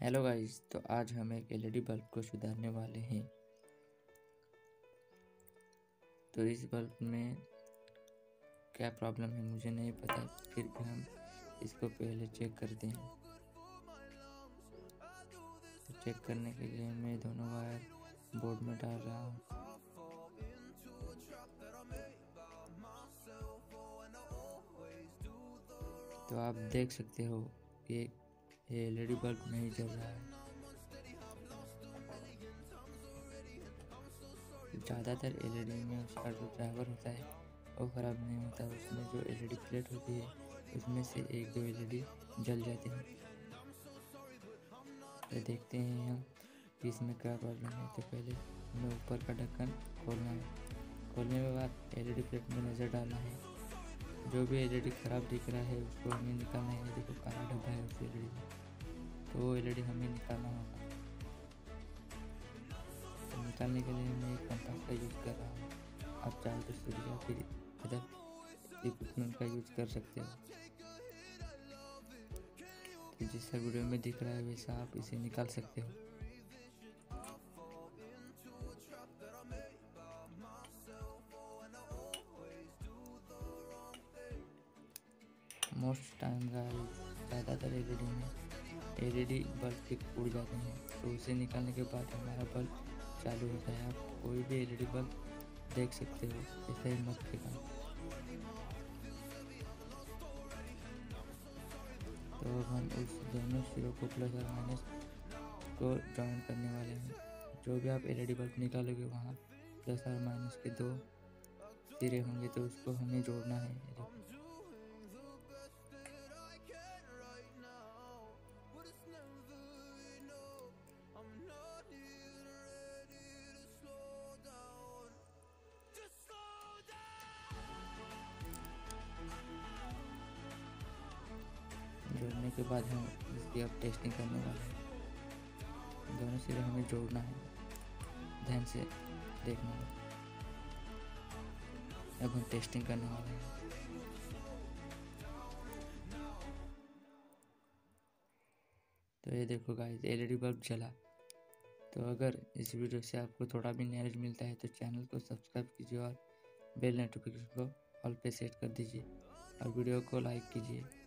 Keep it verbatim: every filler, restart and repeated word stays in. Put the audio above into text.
Hello guys, तो आज हम एक एलईडी बल्ब को सुधारने वाले हैं। तो इस बल्ब में क्या प्रॉब्लम है मुझे नहीं पता, फिर भी हम इसको पहले चेक करते हैं। तो चेक करने के लिए मैं दोनों वायर बोर्ड में डाल रहा हूँ। तो आप देख सकते हो कि ये एलईडी बल्ब नहीं जल रहा है। ज़्यादातर एलईडी में उसका जो ड्राइवर होता है वो ख़राब नहीं होता, उसमें जो एलईडी प्लेट होती है उसमें से एक दो एलईडी जल जाती है। तो देखते हैं हम कि इसमें क्या प्रॉब्लम है। तो पहले हमें ऊपर का ढक्कन खोलना है। खोलने के बाद एलईडी प्लेट में नज़र डालना है। जो भी एलईडी ख़राब दिख रहा है उसको हमें निकालना है। देखो काला डब्बा है उस एलईडी में, तो वो एलईडी हमें निकालना होगा। तो निकालने के लिए मैं एक कंपास का यूज़ कर रहा हूँ। आप चाहे तो सुई या फिर अदर इक्विपमेंट का यूज़ कर सकते हो। तो जैसा वीडियो में दिख रहा है वैसा आप इसे निकाल सकते हो। मोस्ट टाइम का ज़्यादातर एलईडी में एलईडी बल्ब के उड़ जाते हैं, तो उसे निकालने के बाद हमारा बल्ब चालू होता है। आप कोई भी एलईडी बल्ब देख सकते हो, ऐसा ही मत फेंकना। तो अब हम उस दोनों सिरों को प्लस और माइनस को जॉइन करने वाले हैं। जो भी आप एलईडी बल्ब निकालोगे वहाँ प्लस और माइनस के दो सिरे होंगे, तो उसको हमें जोड़ना है। जोड़ने के बाद हम इसकी अब टेस्टिंग करने वाले हैं। दोनों सिरे हमें जोड़ना है, ध्यान से देखना है। अब हम टेस्टिंग करने वाले हैं। तो ये देखो गाइस, एलईडी बल्ब जला। तो अगर इस वीडियो से आपको थोड़ा भी नॉलेज मिलता है तो चैनल को सब्सक्राइब कीजिए और बेल नोटिफिकेशन को ऑल पे सेट कर दीजिए और वीडियो को लाइक कीजिए।